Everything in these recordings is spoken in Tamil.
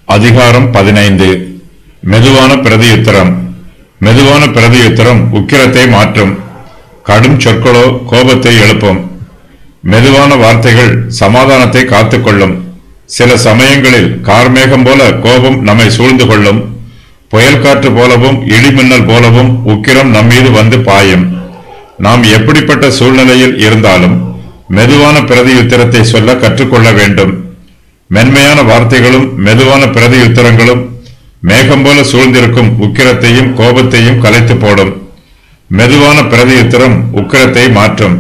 அதிகாரம் 15 மெதுவான பிரதியுத்தரம். மெதுவான பிரதியுத்தரம் உக்கிரத்தை மாற்றும். கடும் சொற்களோ கோபத்தை எழுப்பும். மெதுவான வார்த்தைகள் சமாதானத்தை காத்துக்கொள்ளும். சில சமயங்களில் கார்மேகம் போல கோபம் நம்மை சூழ்ந்து கொள்ளும். புயல் காற்று போலவும் இடிமின்னல் போலவும் உக்கிரம் நம்மீது வந்து பாயும். நாம் எப்படிப்பட்ட சூழ்நிலையில் இருந்தாலும் மெதுவான பிரதியுத்தரத்தை சொல்ல கற்றுக்கொள்ள வேண்டும். மென்மையான வார்த்தைகளும் மெதுவான பிரதியுத்தரங்களும் மேகம் போல சூழ்ந்திருக்கும் உக்கிரத்தையும் கோபத்தையும் கலைத்து போடும். மெதுவான பிரதியுத்தரம் உக்கிரத்தை மாற்றும்.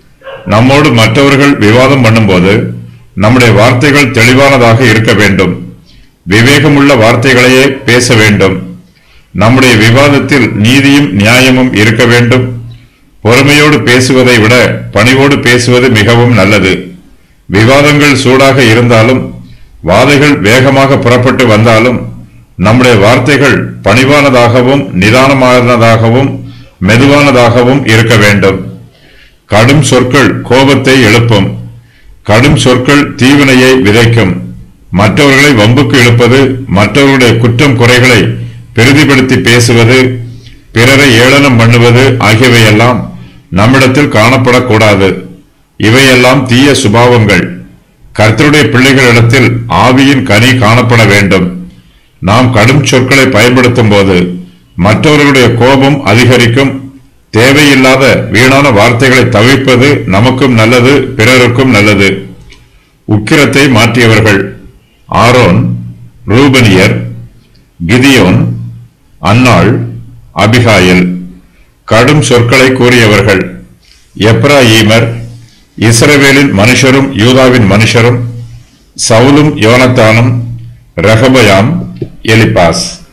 நம்மோடு மற்றவர்கள் விவாதம் பண்ணும்போது நம்முடைய வார்த்தைகள் தெளிவானதாக இருக்க வேண்டும். விவேகமுள்ள வார்த்தைகளையே பேச வேண்டும். நம்முடைய விவாதத்தில் நீதியும் நியாயமும் இருக்க வேண்டும். பொறுமையோடு பேசுவதை விட பணிவோடு பேசுவது மிகவும் நல்லது. விவாதங்கள் சூடாக இருந்தாலும் வாதைகள் வேகமாக புறப்பட்டு வந்தாலும் நம்முடைய வார்த்தைகள் பணிவானதாகவும் நிதானமானதாகவும் மெதுவானதாகவும் இருக்க வேண்டும். கடும் சொற்கள் கோபத்தை எழுப்பும். கடும் சொற்கள் தீவினையை விதைக்கும். மற்றவர்களை வம்புக்கு இழுப்பது, மற்றவர்களுடைய குற்றம் குறைகளை பெரிதிப்படுத்தி பேசுவது, பிறரை ஏளனம் பண்ணுவது ஆகியவையெல்லாம் நம்மிடத்தில் காணப்படக்கூடாது. இவையெல்லாம் தீய சுபாவங்கள். கர்த்தருடைய பிள்ளைகளிடத்தில் ஆவியின் கனி காணப்பட வேண்டும். நாம் கடும் சொற்களை பயன்படுத்தும் போது மற்றவர்களுடைய கோபம் அதிகரிக்கும். தேவையில்லாத வீணான வார்த்தைகளை தவிர்ப்பது நமக்கும் நல்லது, பிறருக்கும் நல்லது. உக்கிரத்தை மாற்றியவர்கள்: ஆரோன், ரூபனியர், கிதியோன், அன்னாள், அபிகாயில். கடும் சொற்களை கூறியவர்கள்: எப்ராயீமர், இஸ்ரவேலின் மனுஷரும் யூதாவின் மனுஷரும், சவுலும் யோனத்தானும், ரெகபயாம், எலிபாஸ்.